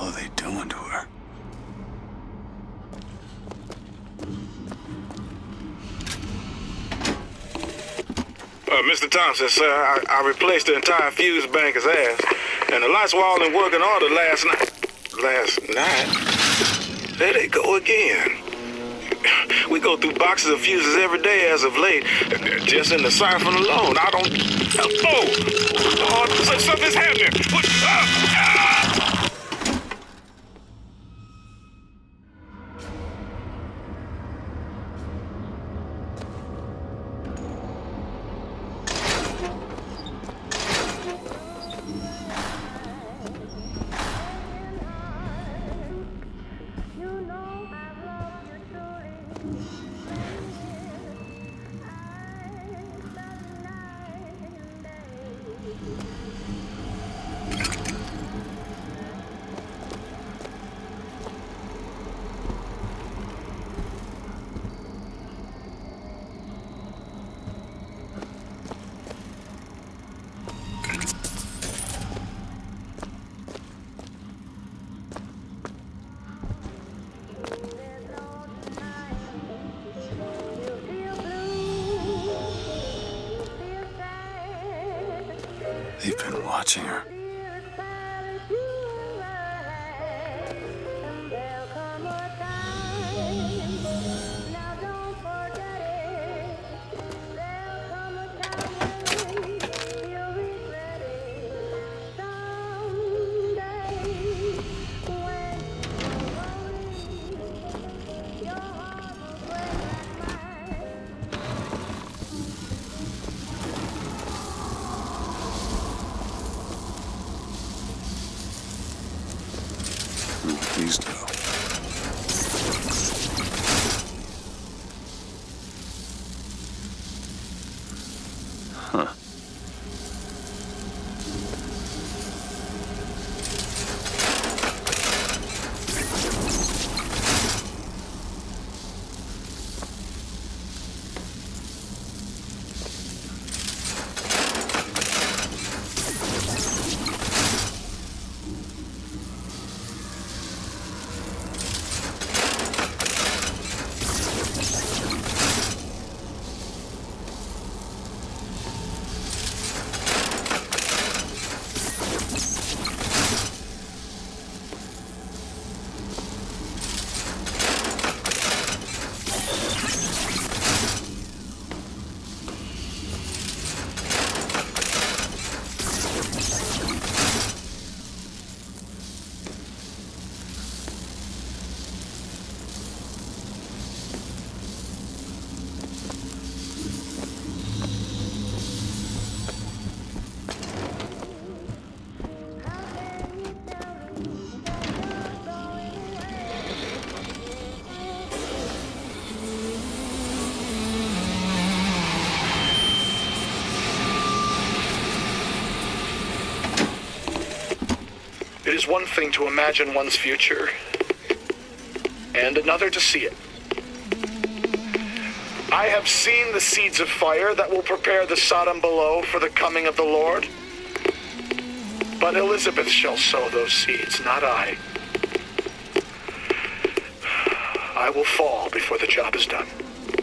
hell are they doing to her? Mr. Thompson, sir, I replaced the entire fuse banker's ass, and the lights were all in working order last night. Last night? There they go again. We go through boxes of fuses every day as of late. Just in the siphon alone, I don't... Oh, something's happening. What? They've been watching her. Please do. Huh. It is one thing to imagine one's future, and another to see it. I have seen the seeds of fire that will prepare the Sodom below for the coming of the Lord. But Elizabeth shall sow those seeds, not I. I will fall before the job is done.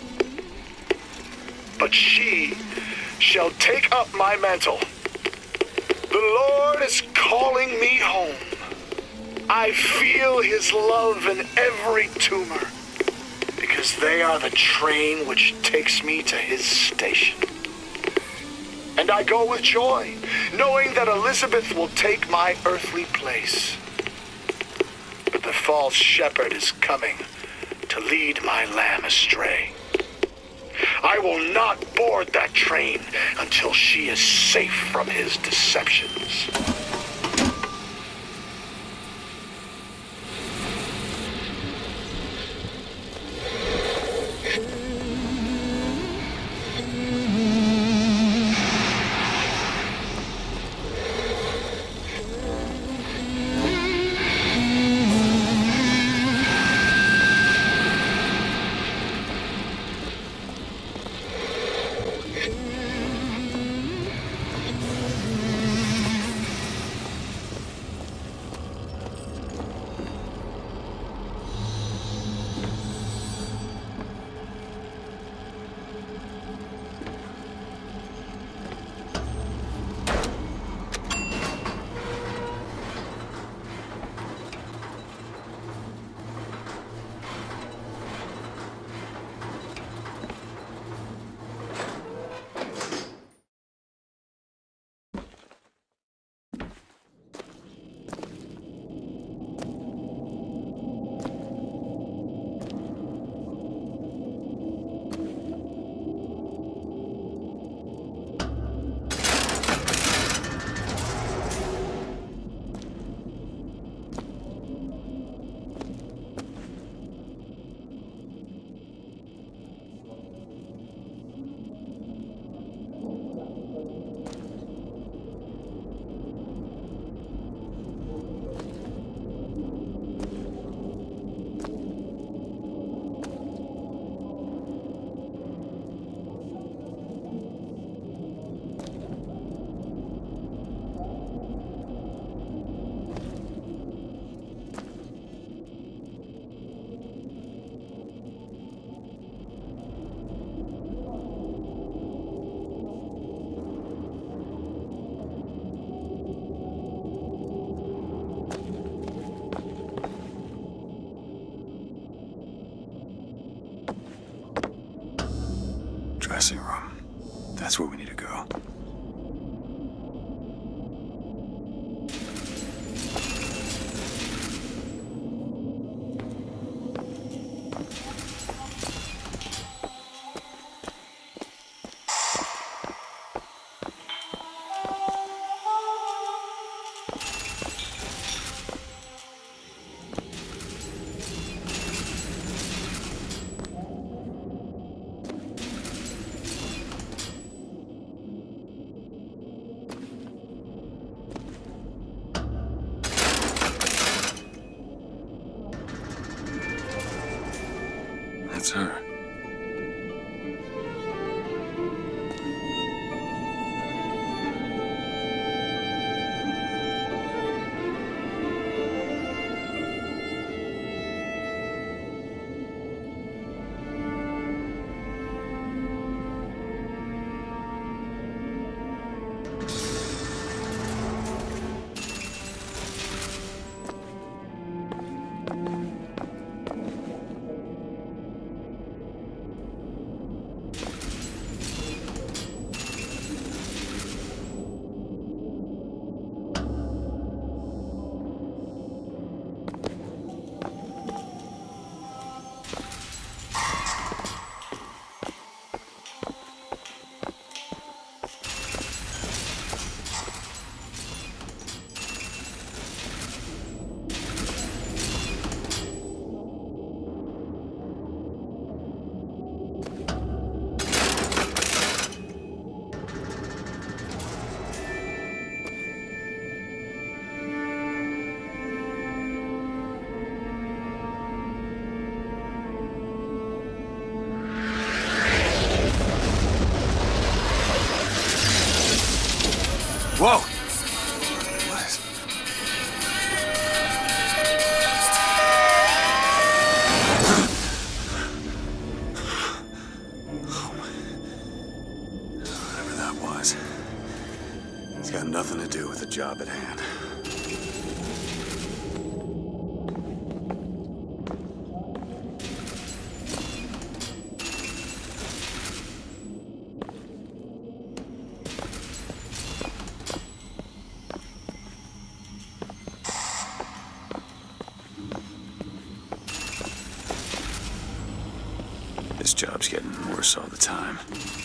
But she shall take up my mantle. The Lord is calling me home. I feel his love in every tumor, because they are the train which takes me to his station. And I go with joy, knowing that Elizabeth will take my earthly place. But the false shepherd is coming to lead my lamb astray. I will not board that train until she is safe from his deceptions. That's where we need to go. That's her. Whoa! What? Whatever that was, it's got nothing to do with the job at hand. This job's getting worse all the time.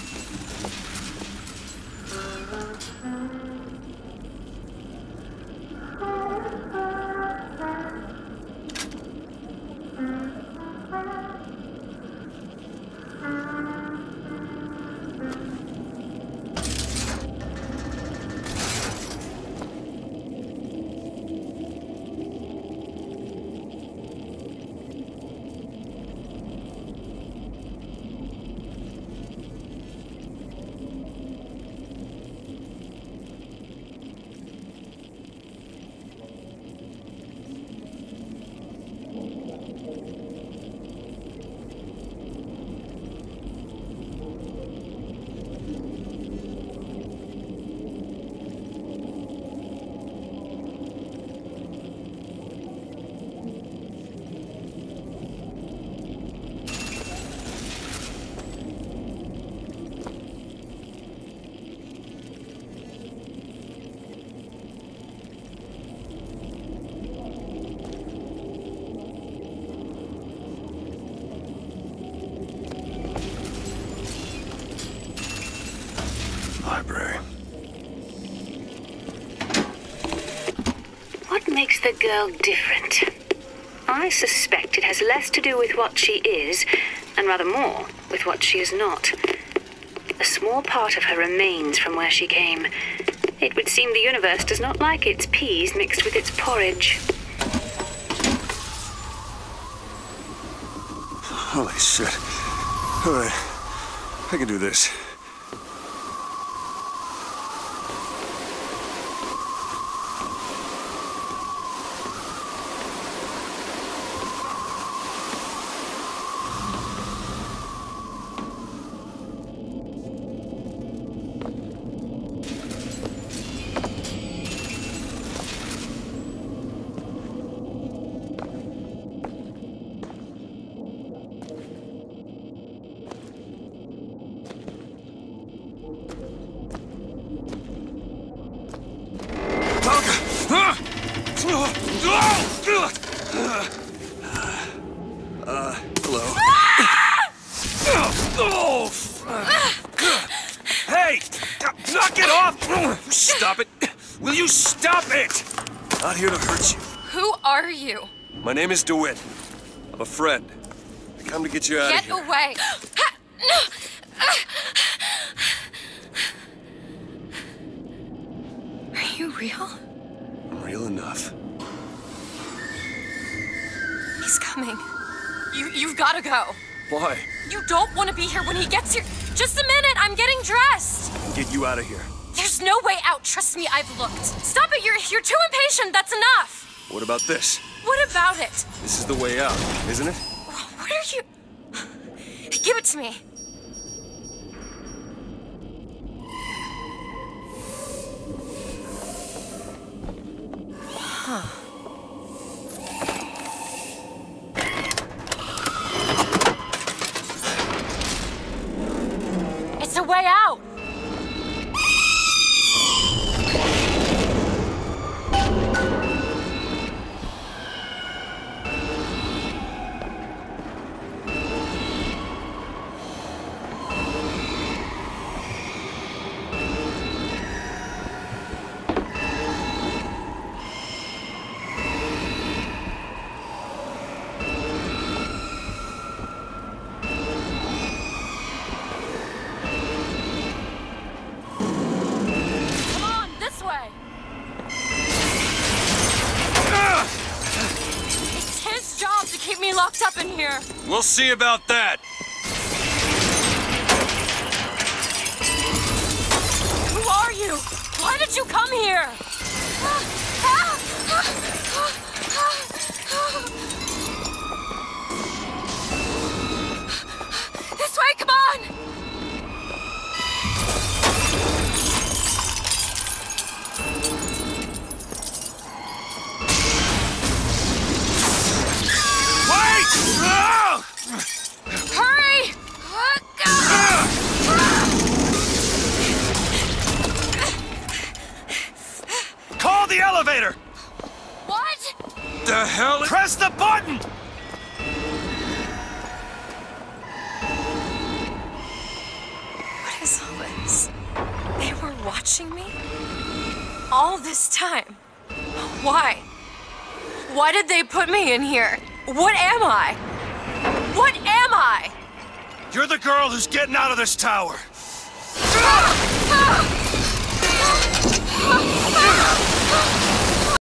Library. What makes the girl different? I suspect it has less to do with what she is, and rather more with what she is not. A small part of her remains from where she came. It would seem the universe does not like its peas mixed with its porridge. Holy shit. Alright, I can do this. Stop it! Not here to hurt you. Who are you? My name is DeWitt. I'm a friend. I come to get you out of Get here. away! Are you real? I'm real enough. He's coming. You've gotta go. Why? You don't want to be here when he gets here. Just a minute, I'm getting dressed. Get you out of here. There's no way out. Trust me, I've looked. Stop it, you're too impatient. That's enough. What about this? What about it? This is the way out, isn't it? What are you... Give it to me. It's a way out. Keep me locked up in here. We'll see about that. Who are you? Why did you come here? This way, come on! Hurry! Call the elevator! What? The hell? Press the button! What is all this? They were watching me? All this time? Why? Why did they put me in here? What am I? What am I? You're the girl who's getting out of this tower.